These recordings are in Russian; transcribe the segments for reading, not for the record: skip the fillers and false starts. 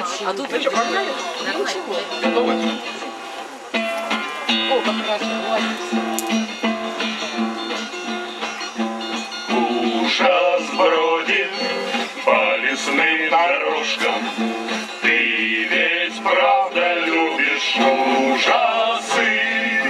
А тут вы что, погнали? Ничего. Готовы? О, как хорошо. Ужас бродит по лесным дорожкам. Ты ведь правда любишь ужасы?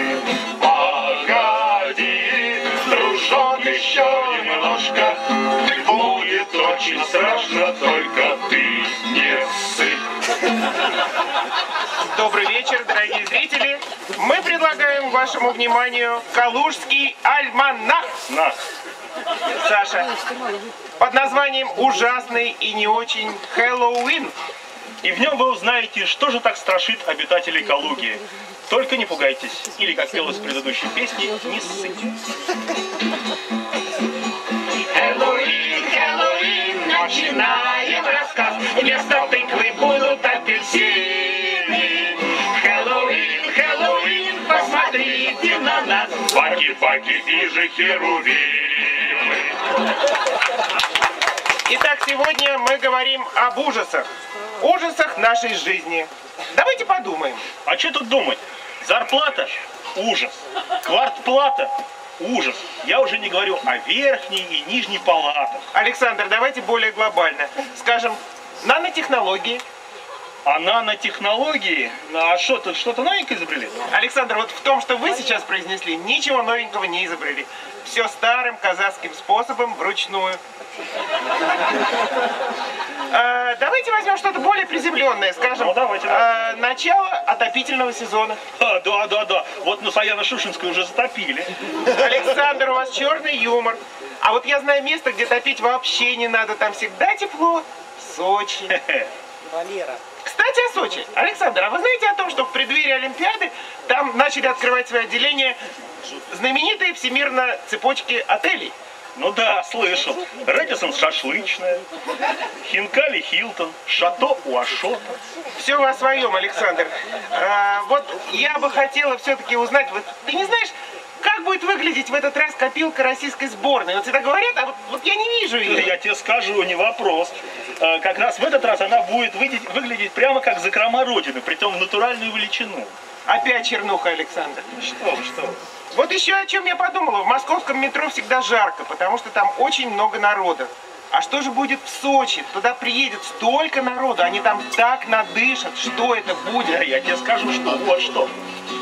Погоди, дружок, еще немножко. Будет очень страшно, только ты не сыпь. Добрый вечер, дорогие зрители. Мы предлагаем вашему вниманию Калужский альманах. Саша, под названием «Ужасный и не очень Хэллоуин». И в нем вы узнаете, что же так страшит обитателей Калуги. Только не пугайтесь. Или, как пелось в предыдущей песне, не ссыте. Хэллоуин, Хэллоуин, начинаем рассказ. Вместо тыквы будут апельсины. Хэллоуин, Хэллоуин, посмотрите на нас. Баки-баки и же херувимы. Итак, сегодня мы говорим об ужасах. Ужасах нашей жизни. Давайте подумаем. А что тут думать? Зарплата – ужас. Квартплата – ужас. Я уже не говорю о верхней и нижней палатах. Александр, давайте более глобально. Скажем, нанотехнологии. А нанотехнологии? А что, тут что-то новенькое изобрели? Александр, вот в том, что вы сейчас произнесли, ничего новенького не изобрели. Все старым казахским способом, вручную. Давайте возьмем что-то более приземленное, скажем, Ну, давайте. начало отопительного сезона. Да. Вот на Саяно-Шушенской уже затопили. Александр, у вас черный юмор. А вот я знаю место, где топить вообще не надо, там всегда тепло. Сочи. Валера. Кстати, о Сочи. Александр, а вы знаете о том, что в преддверии Олимпиады там начали открывать свои отделения знаменитые всемирно цепочки отелей? Ну да, слышал. Рэдисон шашлычная, Хинкали Хилтон, Шато у Ашота. Все о своем, Александр. Вот я бы хотела все-таки узнать, вот ты не знаешь, как будет выглядеть в этот раз копилка российской сборной? Вот всегда говорят, а вот я не вижу ее. Я тебе скажу, не вопрос. Как раз в этот раз она будет выглядеть прямо как закрома Родины, притом в натуральную величину. Опять чернуха, Александр. Что вы. Вот еще о чем я подумала. В московском метро всегда жарко, потому что там очень много народа. А что же будет в Сочи? Туда приедет столько народу, они там так надышат. Что это будет? Я тебе скажу, что вот что.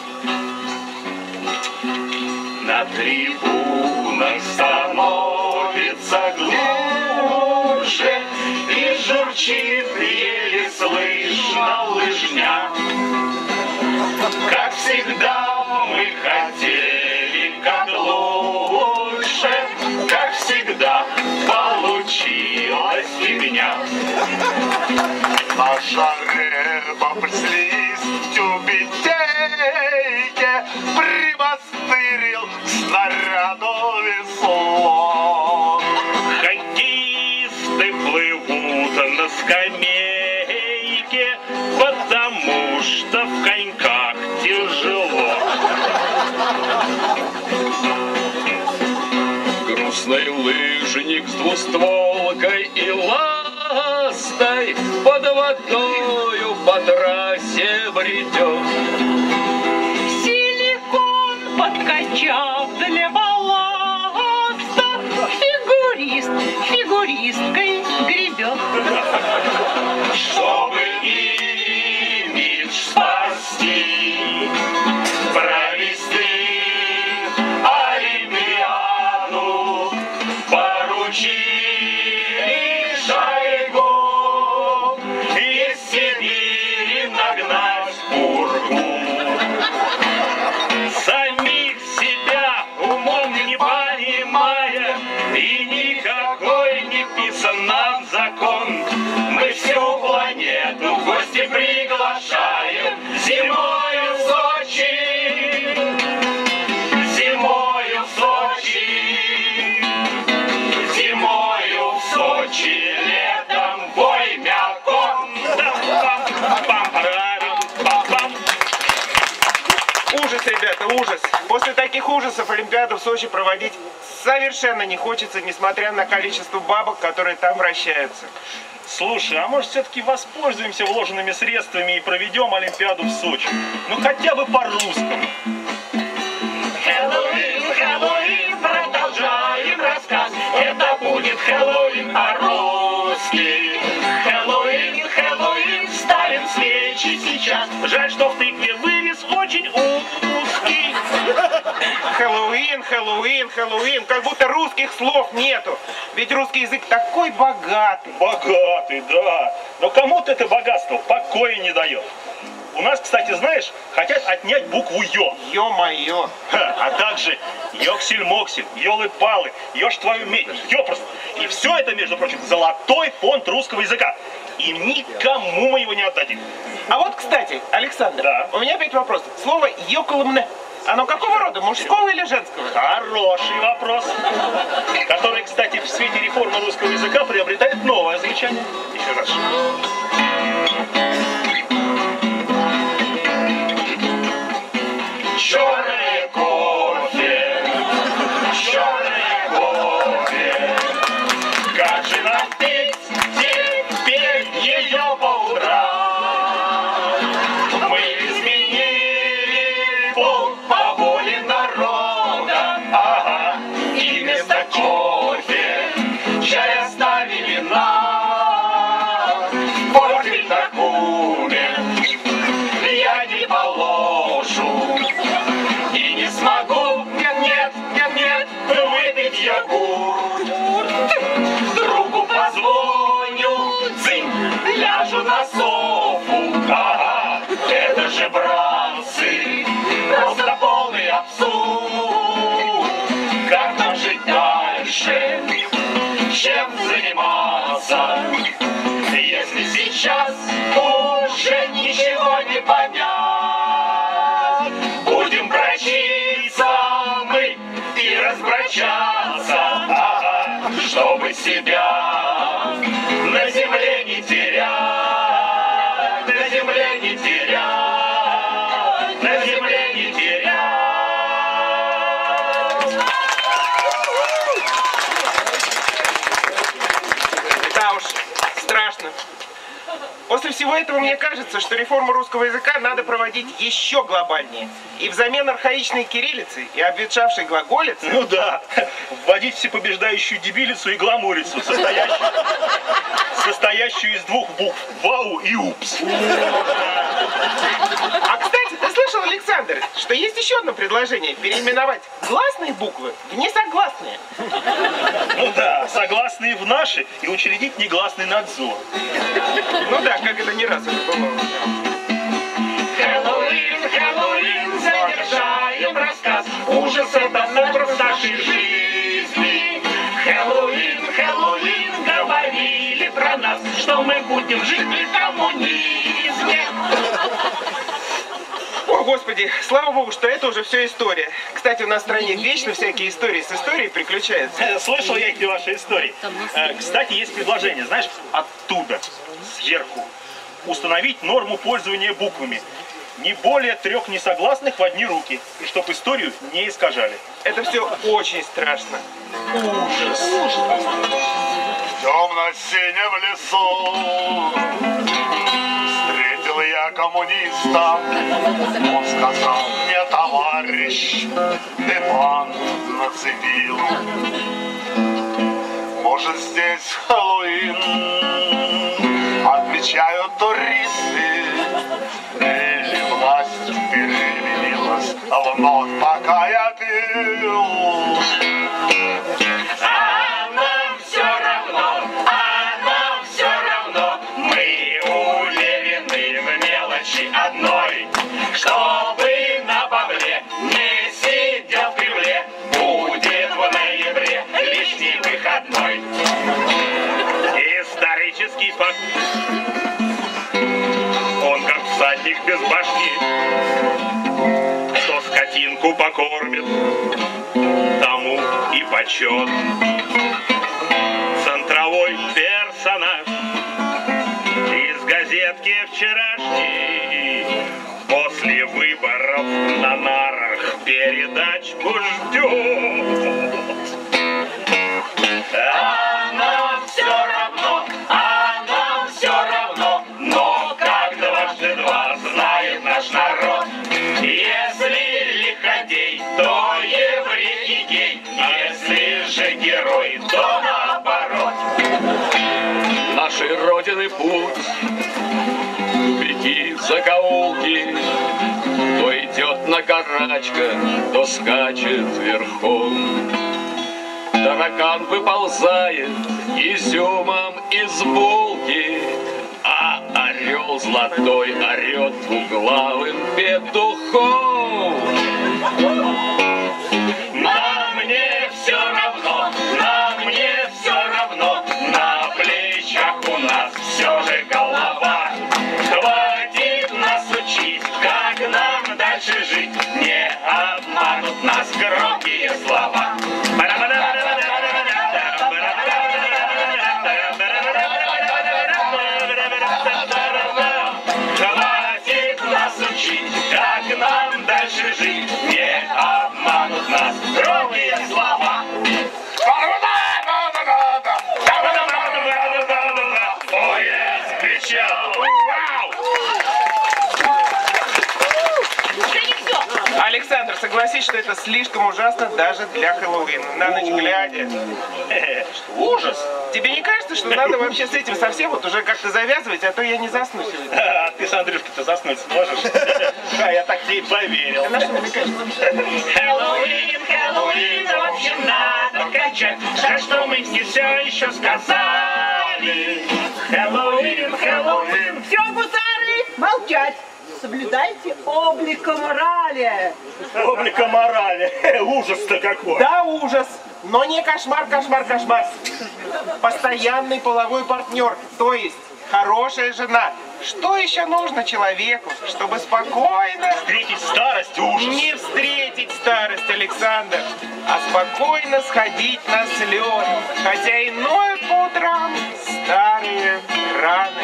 На трибунах становится глубже, и журчит еле слышно лыжня. Как всегда мы хотели как лучше, как всегда получилась фигня. Наша рыба прислись в тюбетейке, примастырил снаряду весло. Хоккеисты плывут на скамейке, потому что в коньках тяжело. Грустный лыжник с двустволкой и ластой под водою по трассе бредет. Силикон подкачав для балласта, фигурист фигуристкой гребет. Чтобы имидж спасти, провести Олимпиаду, поручили Шойгу из Сибири нагнать пургу. Самих себя умом не понимая, и никакой не писан нам закон. Мы всю планету в гости приглашаем зимою в Сочи, зимою в Сочи, зимою в Сочи, летом в Оймякон. Ужас, ребята, ужас. После таких ужасов Олимпиаду в Сочи проводить совершенно не хочется, несмотря на количество бабок, которые там вращаются. Слушай, а может все-таки воспользуемся вложенными средствами и проведем Олимпиаду в Сочи? Ну хотя бы по-русскому. Хэллоуин, Хэллоуин, продолжаем рассказ. Это будет Хэллоуин по-русски. Хэллоуин, Хэллоуин, ставим свечи сейчас. Жаль, что в тыкве вырез очень узкий. Хэллоуин, Хэллоуин, Хэллоуин. Как будто русских слов нету. Ведь русский язык такой богатый. Богатый, да. Но кому-то это богатство покоя не дает. У нас, кстати, знаешь, хотят отнять букву Ё. Ё-моё. А также ёксель-моксель, ёлы-палы, ёж твою медь, ёпрост. И все это, между прочим, золотой фонд русского языка. И никому мы его не отдадим. А вот, кстати, Александр, Да. у меня опять вопрос. Слово «ёколомне», оно какого рода, мужского или женского? Хороший вопрос. Который, кстати, в свете реформы русского языка приобретает новое звучание. Еще раз. Черное кофе, черное кофе. Как же нам петь теперь ее по утрам? Мы изменили пол по воле народа. Ага. И вместо кофе чай оставили нам. Портфель документ я не положу. И не смогу, нет, выпить йогурт. Другу позвоню, цинь, ляжу на софу. Ага, это же бранцы, просто полный абсурд. Как нам жить дальше, чем заниматься, если сейчас уже ничего не понять? Будем брачиться мы и разбрачаться, ага, чтобы себя на земле не терять, на земле не терять, на земле не терять. Да уж, страшно. После всего этого мне кажется, что реформу русского языка надо проводить еще глобальнее. И взамен архаичной кириллицы и обветшавшей глаголицы... Ну да, вводить всепобеждающую дебилицу и гламурицу, состоящую из двух букв «вау» и «упс». А кстати, ты слышал, Александр, что есть еще одно предложение – переименовать гласные буквы в несогласные. Ну да, согласные в наши и учредить негласный надзор. Ну да, как это не раз уже бывало. Хэллоуин, Хэллоуин, завершаем рассказ. Ужас — это образ нашей жизни. Хэллоуин, Хэллоуин, говорили про нас, что мы будем жить в коммунизме. О, Господи, слава Богу, что это уже все история. Кстати, у нас в стране вечно всякие истории с историей приключаются. Слышал я эти ваши истории. Кстати, есть предложение, знаешь, оттуда, сверху, установить норму пользования буквами. Не более 3 несогласных в одни руки, и чтоб историю не искажали. Это все очень страшно. Ужас. В темно-синем лесу встретил я коммуниста. Он сказал мне: товарищ, ты банк нацепил. Может, здесь Хэллоуин отмечают туристы, или власть переменилась вновь, пока я пил. А нам все равно, мы уверены в мелочи одной, чтобы на бабле не сидел в Кремле, будет в ноябре лишний выходной. Исторический факт, он как всадник без башки, кто скотинку покормит, тому и почет. Центровой персонаж из газетки вчерашней после выборов на нарах передачку ждет. А нам все равно, нашей Родины путь. Тупики, закоулки, то идет на карачках, то скачет верхом. Таракан выползает изюмом из булки, а орел золотой орет двуглавым петухом. Нам не все равно, нам не все равно, на плечах у нас все же голова. Хватит нас учить, как нам дальше жить, не обманут нас громкие слова. Хватит нас учить, как нам дальше жить, не обманут нас громкие слова. Поезд кричал. Александр, согласись, что это слишком ужасно даже для Хэллоуина. На ночь глядя. Ужас. Тебе не кажется, что надо вообще с этим совсем вот уже как-то завязывать, а то я не засну сегодня? А ты с Андрюшкой-то заснуть сможешь? Да, я так тебе поверил. На что мне кажется? Хэллоуин, Хэллоуин, в общем, надо кончать. Жаль, что мы не все еще сказали. Хэллоуин, Хэллоуин. Все, гусары, молчать. Соблюдайте облика морали. Облика морали. Ужас-то какой. Да, ужас. Но не кошмар, кошмар, кошмар. Постоянный половой партнер, то есть хорошая жена. Что еще нужно человеку, чтобы спокойно... Встретить старость, ужас. Не встретить старость, Александр, а спокойно сходить на слет, хотя и ноют по утрам старые раны.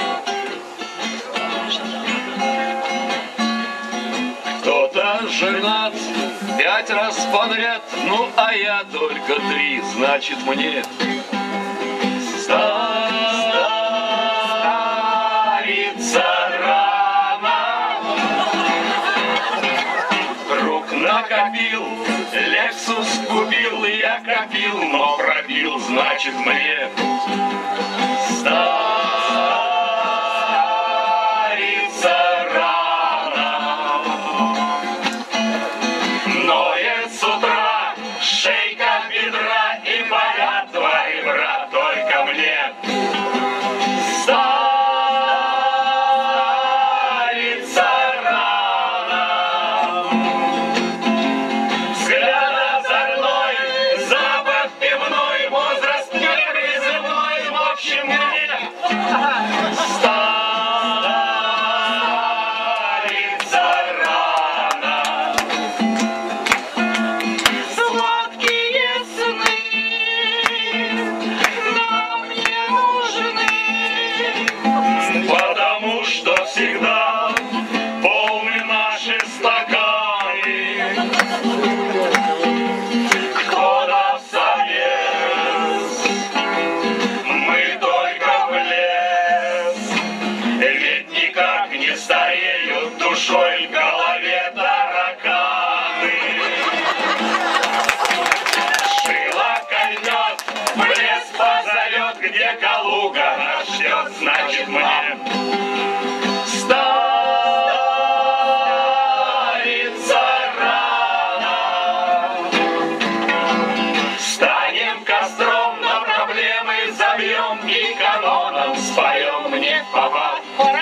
Кто-то женат 5 раз подряд, ну а я только 3, значит мне стариться рано. Друг накопил, Лексус купил, я копил, но пробил, значит мне стариться рано. Ноет с утра шейка бедра и болят 2 ребра, только мне стариться рано. Взгляд озорной, запах пивной, возраст непризывной, в общем, мне стариться рано. Сладкие сны нам не нужны. Потому что всегда полны наши стаканы. Кто-то в совет, мы только в лес. Ведь никак не стареют душой в голове тараканы. Шило кольнет, в лес позовет, где Калуга нас ждет, значит мне стариться рано. Станем костром, на проблемы забьем и каноном споем мне, папа.